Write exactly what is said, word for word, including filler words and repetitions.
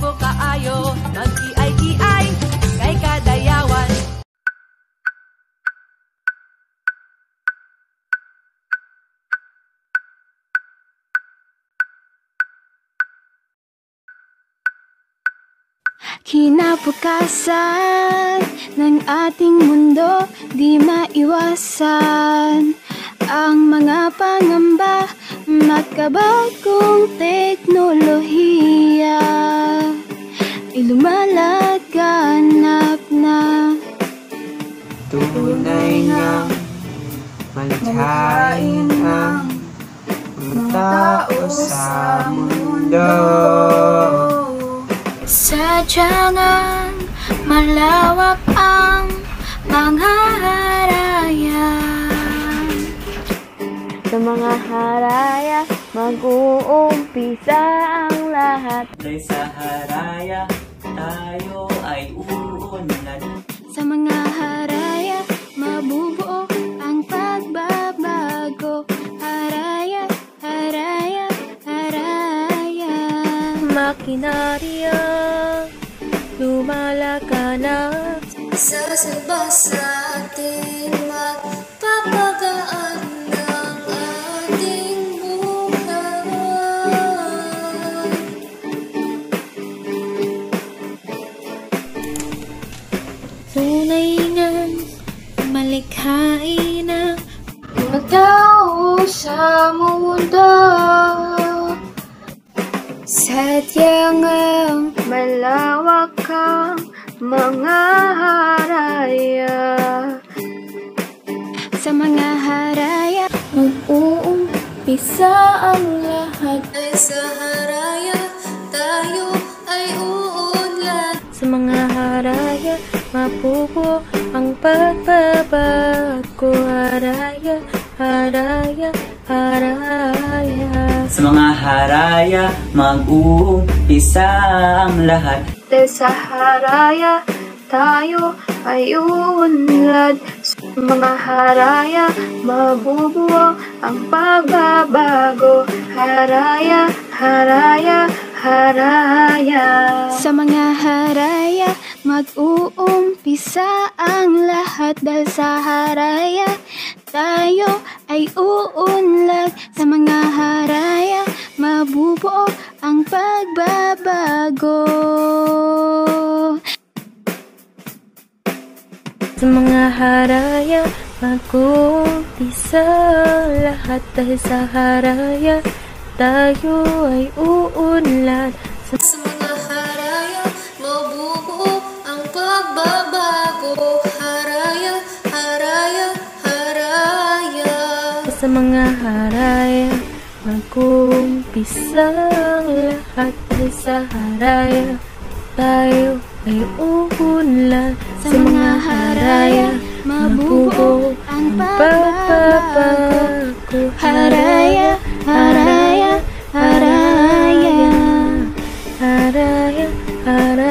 po kaayo, mag-iay-iay kay kadayawan. Kinabukasan ng ating mundo, di maiwasan ang mga pangamba, makabagong teknolohiya ay lumalaganap na. Tunay ngang malikhain ang mga tao sa mundo. Sadyangan malawak ang mga harayan. Sa mga haraya, mag-uumpisa ang lahat. Dahil sa haraya, tayo ay uunlad. Sa mga haraya, mabubuo ang pagbabago. Haraya, haraya, haraya. Makinarya, lumalaganap. Sasamba sa ating magpapagaan ng ating buhay. Tunay ngang malikhain ang mga tao sa mundo. Sadyang malawak ang mga haraya. Sa mga haraya, mag-uumpisa ang lahat. Ay sa haraya, tayo ay uunlad. Sa mga haraya, mapupo ang pagbabago. Haraya, haraya, haraya. Sa mga haraya, mag-uumpisa ang lahat. Dahil sa haraya, tayo ay uunlad. Sa mga haraya, mabubuo ang pagbabago. Haraya, haraya, haraya. Sa mga haraya, mag-uumpisa ang lahat. Dahil sa haraya, tayo ay uunlad. Sa mga haraya, mabubuo ang pagbabago. Sa mga haraya, mag-uumpisa ang lahat. Dahil sa haraya, tayo ay uunlad. Sa, sa mga haraya, mabubuo ang pagbabago. Haraya, haraya, haraya. Sa mga haraya, mag-uumpisa ang lahat. Dahil sa haraya, tayo ay uunlad. Sa mga haraya, mabubuo ang pagbabago. Haraya, haraya, haraya, haraya, haraya.